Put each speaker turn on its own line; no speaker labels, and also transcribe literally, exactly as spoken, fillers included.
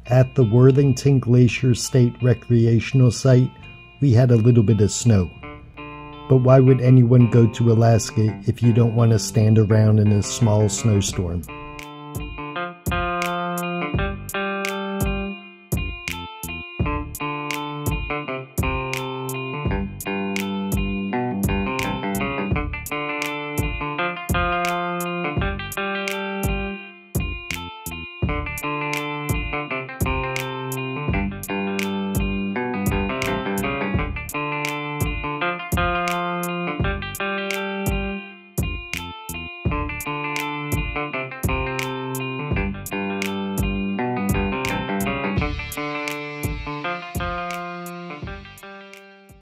At the Worthington Glacier State Recreational Site, we had a little bit of snow. But why would anyone go to Alaska if you don't want to stand around in a small snowstorm?